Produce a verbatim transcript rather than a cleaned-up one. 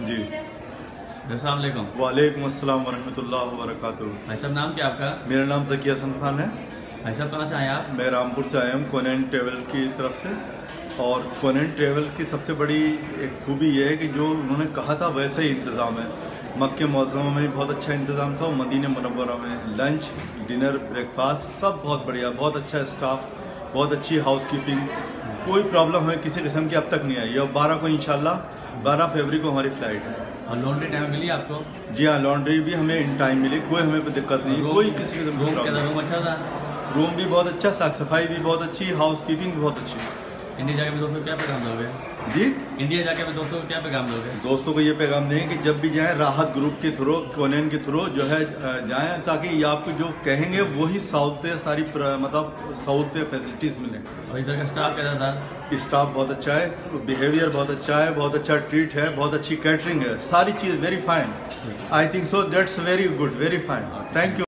जी। अस्सलाम वालेकुम। वालेकुम अस्सलाम वरहमतुल्लाहि वबरकातुहू। भाई साहब नाम क्या आपका? मेरा नाम ज़की हसन खान है। भाई साहब कहाँ से आए आप? मैं रामपुर से आया हूँ Qur'an and ट्रेवल की तरफ से। और Qur'an and ट्रेवल की सबसे बड़ी एक खूबी ये है कि जो उन्होंने कहा था वैसे ही इंतज़ाम है। मक्के मुअज़्ज़मा में भी बहुत अच्छा इंतज़ाम था और मदीने मुनव्वरा में लंच डिनर ब्रेकफास्ट सब बहुत बढ़िया, बहुत अच्छा स्टाफ, बहुत अच्छी हाउस कीपिंग, कोई प्रॉब्लम हमें किसी किस्म की अब तक नहीं आई। और बारह को इंशाल्लाह बारह फरवरी को हमारी फ़्लाइट है। और लॉन्ड्री टाइम मिली आपको? जी हाँ, लॉन्ड्री भी हमें इन टाइम मिली, कोई हमें कोई दिक्कत नहीं, कोई किसी किस्म की प्रॉब्लम। रूम अच्छा था? रूम भी बहुत अच्छा, साफ सफाई भी बहुत अच्छी, हाउस कीपिंग भी बहुत अच्छी। इंडिया जाके भी दोस्तों क्या पैगाम दोगे? जी, इंडिया जाके भी दोस्तों को क्या पैगाम दोगे? दोस्तों को ये पैगाम दें कि जब भी जाएं राहत ग्रुप के थ्रू, कोनेन के थ्रू जो है जाएं, ताकि ये आपको जो कहेंगे वही सहूलतें सारी मतलब सहूलतें फैसिलिटीज मिलें। और इधर का स्टाफ कैसा था? स्टाफ बहुत अच्छा है, बिहेवियर बहुत अच्छा है, बहुत अच्छा ट्रीट है, बहुत अच्छी कैटरिंग है, सारी चीज़ very fine. I think so that's very good, very fine. Thank you.